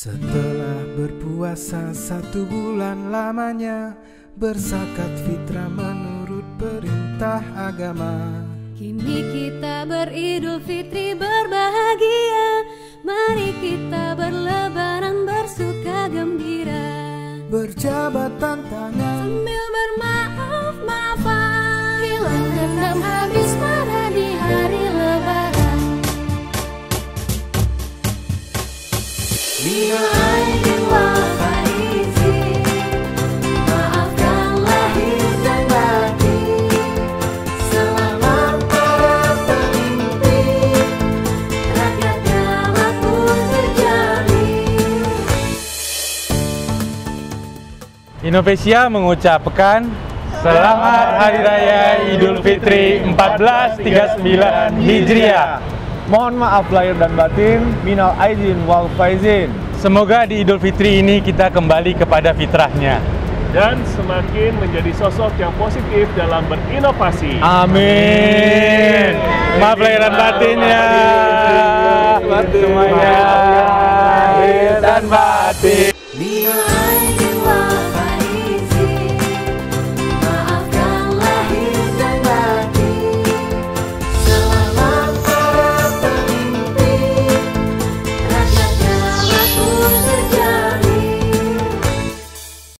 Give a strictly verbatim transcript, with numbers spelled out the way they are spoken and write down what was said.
Setelah berpuasa satu bulan lamanya, berzakat fitrah menurut perintah agama. Kini kita beridul fitri berbahagia, mari kita berlebaran bersuka gembira. Berjabat tangan sambil bermaaf-maafan, hilang dendam habis marah di hari lebaran. Minal aidin wal faizin, maafkan lahir dan batin. Selamat para pemimpin, rakyatnya makmur terjamin. Indonesia mengucapkan Selamat Hari Raya Idul Fitri seribu empat ratus tiga puluh sembilan Hijriah. Mohon maaf lahir dan batin, minal aidin wal faizin. Semoga di Idul Fitri ini kita kembali kepada fitrahnya dan semakin menjadi sosok yang positif dalam berinovasi. Amin. Maaf lahir dan batinnya semuanya, lahir dan batin.